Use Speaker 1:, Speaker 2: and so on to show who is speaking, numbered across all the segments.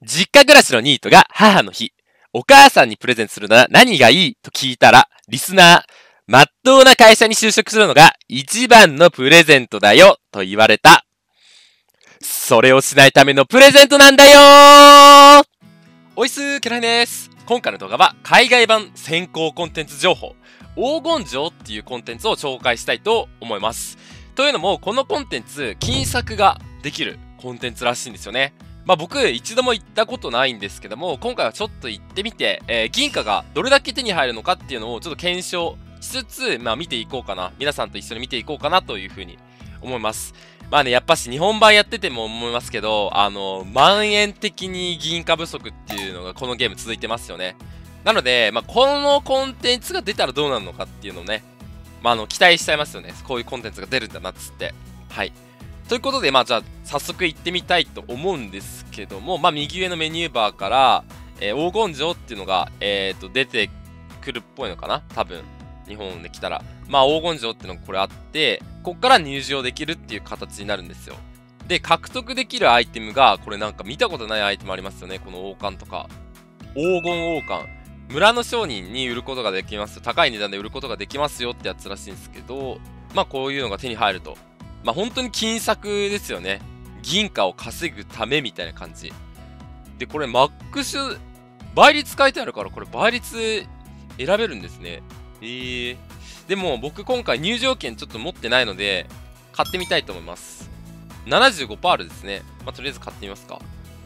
Speaker 1: 実家暮らしのニートが母の日。お母さんにプレゼントするなら何がいいと聞いたら、リスナー、まっとうな会社に就職するのが一番のプレゼントだよと言われた。それをしないためのプレゼントなんだよー。おいすー、ケライです。今回の動画は海外版先行コンテンツ情報、黄金城っていうコンテンツを紹介したいと思います。というのも、このコンテンツ、金策ができるコンテンツらしいんですよね。僕一度も行ったことないんですけども、今回はちょっと行ってみて、銀貨がどれだけ手に入るのかっていうのをちょっと検証しつつ、見ていこうかな。皆さんと一緒に見ていこうかなというふうに思います。やっぱし日本版やってても思いますけど、蔓延的に銀貨不足っていうのがこのゲーム続いてますよね。なので、このコンテンツが出たらどうなるのかっていうのをね、期待しちゃいますよね。こういうコンテンツが出るんだなっつって。はい。ということで、じゃあ、早速行ってみたいと思うんですけども、右上のメニューバーから、黄金城っていうのが、出てくるっぽいのかな多分。日本で来たら。黄金城っていうのがこれあって、こっから入場できるっていう形になるんですよ。で、獲得できるアイテムが、これなんか見たことないアイテムありますよね。この王冠とか。黄金王冠。村の商人に売ることができますよ。高い値段で売ることができますよってやつらしいんですけど、こういうのが手に入ると。本当に金策ですよね。銀貨を稼ぐためみたいな感じ。で、これマックス、倍率書いてあるから、これ倍率選べるんですね。でも僕今回入場券ちょっと持ってないので、買ってみたいと思います。75% ですね。とりあえず買ってみますか。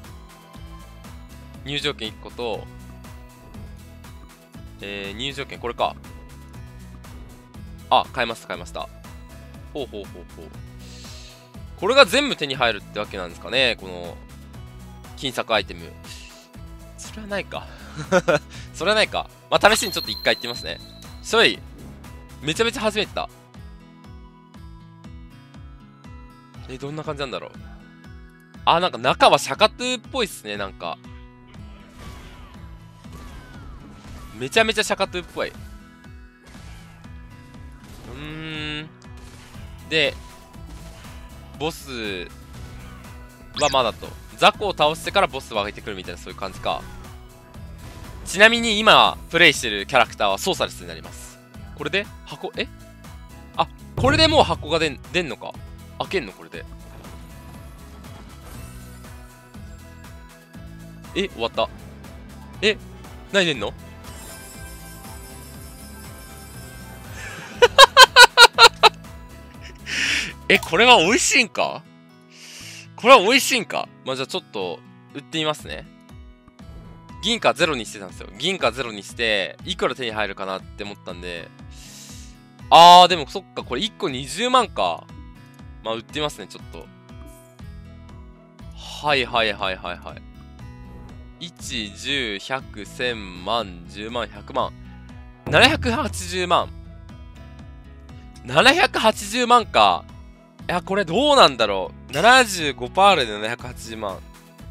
Speaker 1: 入場券1個と、入場券これか。買いました。ほう。これが全部手に入るってわけなんですかね、この金策アイテム。それはないか。それはないか。試しにちょっと一回行ってみますね。めちゃめちゃ初めてだ。どんな感じなんだろう。なんか中はシャカトゥっぽいっすね、なんか。めちゃめちゃシャカトゥっぽい。で、ボスはまだと。雑魚を倒してからボスを上げてくるみたいな、そういう感じか。ちなみに今、プレイしてるキャラクターはソーサレスになります。これで箱、これでもう箱が出んのか。開けんのこれで。終わった。何出んのこれは美味しいんか。じゃあちょっと、売ってみますね。銀貨ゼロにしてたんですよ。銀貨ゼロにして、いくら手に入るかなって思ったんで。でもそっか、これ1個20万か。売ってみますね、ちょっと。はい。1、10、100、1000万、10万、100万。780万。780万か。これどうなんだろう。75% で780万。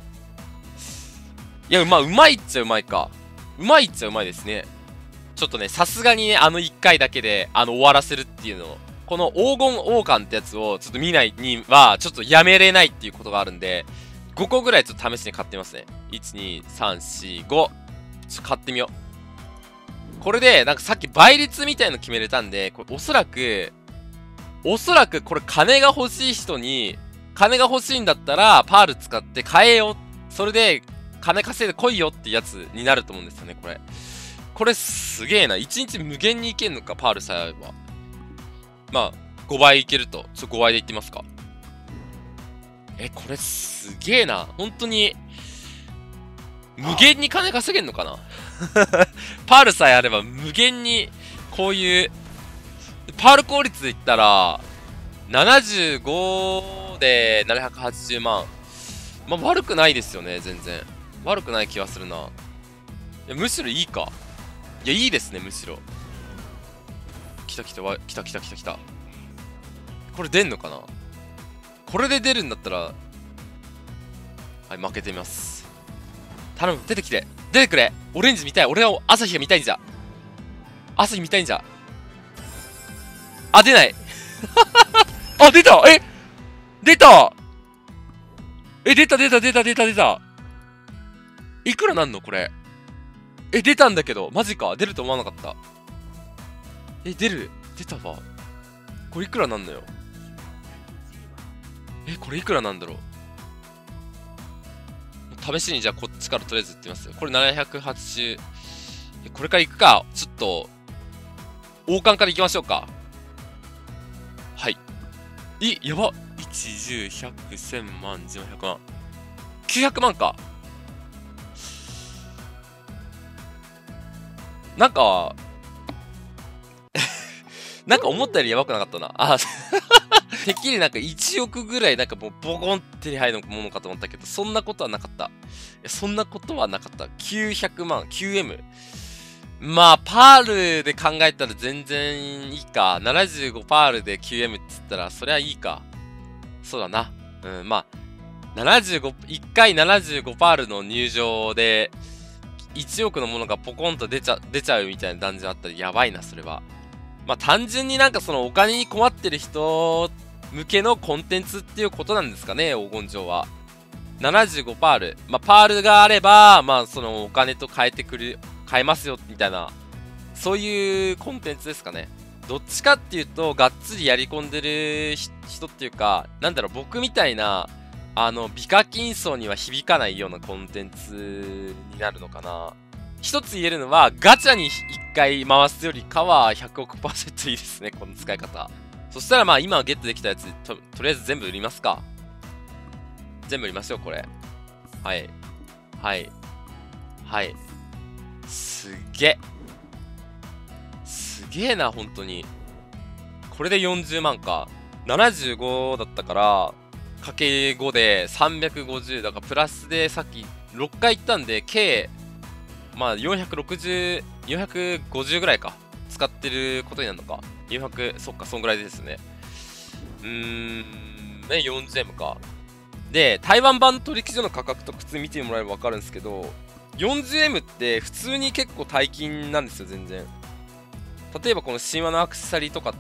Speaker 1: うまいっちゃうまいか。うまいっちゃうまいですね。ちょっとね、さすがにね、1回だけで、終わらせるっていうのを、この黄金王冠ってやつをちょっと見ないには、ちょっとやめれないっていうことがあるんで、5個ぐらいちょっと試しに買ってみますね。1、2、3、4、5。ちょっと買ってみよう。これで、なんかさっき倍率みたいの決めれたんで、これおそらくこれ金が欲しい人に、金が欲しいんだったら、パール使って買えよ。それで、金稼いで来いよってやつになると思うんですよね、これ。これすげえな。1日無限にいけんのか、パールさえあれば。5倍いけると。5倍でいってみますか。これすげえな。本当に、無限に金稼げんのかなパールさえあれば無限に、こういう、パール効率で言ったら、75で780万。悪くないですよね、全然。悪くない気はするな。むしろいいか。いいですね、むしろ。来た。これ出んのかな。これで出るんだったら、はい、負けてみます。頼む、出てくれ。オレンジ見たい。俺は朝日が見たいんじゃ。出ない。出た。出た。 いくらなんのこれ。出たんだけど。マジか。出ると思わなかった。出たわ。これいくらなんのよ。これいくらなんだろう。試しにじゃあこっちからとりあえず言ってみます。これ780。これから行くか。ちょっと、王冠から行きましょうか。はい。やば。1、10、100、1000万、10万、100万。900万か。なんか思ったよりやばくなかったな。てっきりなんか1億ぐらいなんかもうボコンって手に入るものかと思ったけど、そんなことはなかった。そんなことはなかった。900万、9M。まあ、パールで考えたら全然いいか。75パールで 9M って言ったら、そりゃいいか。そうだな。まあ、1回75パールの入場で、1億のものがポコンと出ちゃうみたいなダンジョンあったらやばいな、それは。まあ単純になんかそのお金に困ってる人向けのコンテンツっていうことなんですかね、黄金城は。75パール。まあパールがあれば、まあそのお金と変えますよ、みたいな、そういうコンテンツですかね。どっちかっていうと、がっつりやり込んでる人っていうか、なんだろう、僕みたいな、美課金層には響かないようなコンテンツになるのかな。一つ言えるのは、ガチャに一回回すよりかは100億%いいですね、この使い方。そしたらまあ今ゲットできたやつとりあえず全部売りますか。全部売りましょう、これ。はい。はい。はい。すげえな、本当に。これで40万か。75だったから、かけ5で350だからプラスでさっき6回行ったんで計まあ450ぐらいか使ってることになるのか。400、そっか、そんぐらいですね。40M か。で、台湾版取引所の価格と普通に見てもらえば分かるんですけど、40M って普通に結構大金なんですよ、全然。例えばこの神話のアクセサリーとかって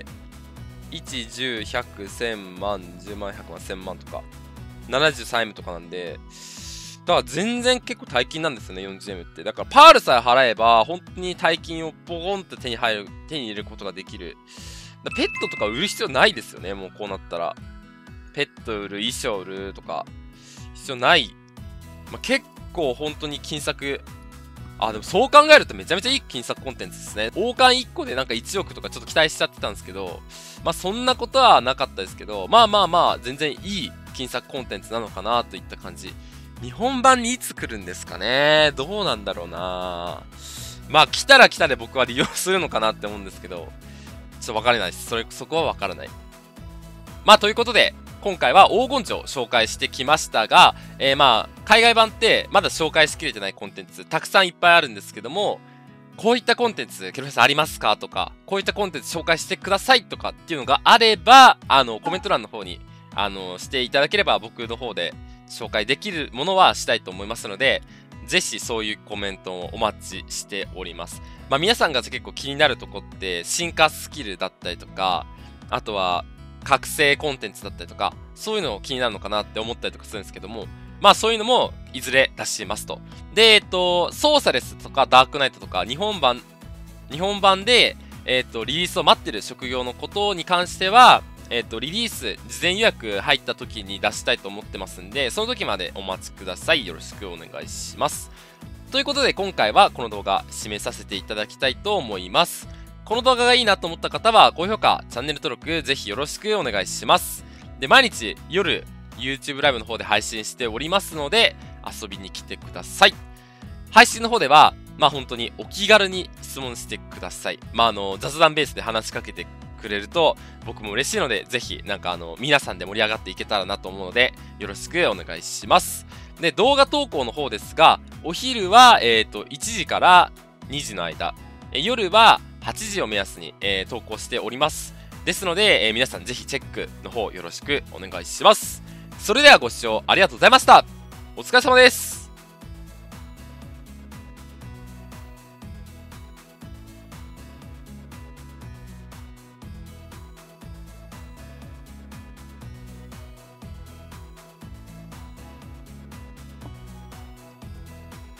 Speaker 1: 、1、10、100、1000万、10万、100万、1000万とか、73M とかなんで、だから全然結構大金なんですよね、40M って。だからパールさえ払えば、本当に大金をボコンって手に入れることができる。ペットとか売る必要ないですよね、もうこうなったら。ペット売る、衣装売るとか、必要ない。まあ、結構本当に金策。でもそう考えるとめちゃめちゃいい金策コンテンツですね。王冠1個でなんか1億とかちょっと期待しちゃってたんですけど、まあそんなことはなかったですけど、まあ、全然いい金策コンテンツなのかなといった感じ。日本版にいつ来るんですかね。どうなんだろうな。まあ来たら来たで僕は利用するのかなって思うんですけど、ちょっとわからないです。そこはわからない。まあということで、今回は黄金城を紹介してきましたが、まあ、海外版ってまだ紹介しきれてないコンテンツたくさんいっぱいあるんですけども、こういったコンテンツ、ケロフェさんありますかとか、こういったコンテンツ紹介してくださいとかっていうのがあれば、コメント欄の方に、していただければ僕の方で紹介できるものはしたいと思いますので、ぜひそういうコメントをお待ちしております。まあ皆さんが結構気になるとこって、進化スキルだったりとか、あとは、覚醒コンテンツだったりとか、そういうの気になるのかなって思ったりとかするんですけども、まあそういうのもいずれ出しますと。で、ソーサレスとかダークナイトとか日本版で、リリースを待ってる職業のことに関しては、リリース、事前予約入った時に出したいと思ってますんで、その時までお待ちください。よろしくお願いします。ということで今回はこの動画締めさせていただきたいと思います。この動画がいいなと思った方は高評価、チャンネル登録ぜひよろしくお願いします。で、毎日夜 YouTube ライブの方で配信しておりますので遊びに来てください。配信の方では、まあ本当にお気軽に質問してください。まあ雑談ベースで話しかけてくれると僕も嬉しいので、ぜひなんか皆さんで盛り上がっていけたらなと思うのでよろしくお願いします。で、動画投稿の方ですが、お昼は1時から2時の間、夜は8時を目安に、投稿しております。ですので、皆さんぜひチェックの方よろしくお願いします。それではご視聴ありがとうございました。お疲れ様です。